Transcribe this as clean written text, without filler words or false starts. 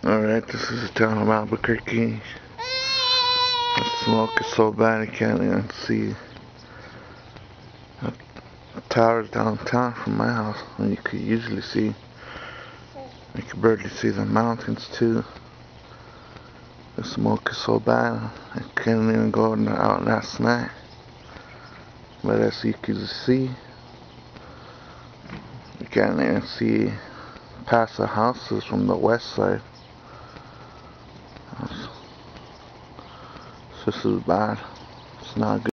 Alright, this is the town of Albuquerque. The smoke is so bad you can't even see the towers downtown from my house. And you could usually see, you could barely see the mountains too. The smoke is so bad I couldn't even go out last night. But as you can see, you can't even see past the houses from the west side. This is bad. It's not good.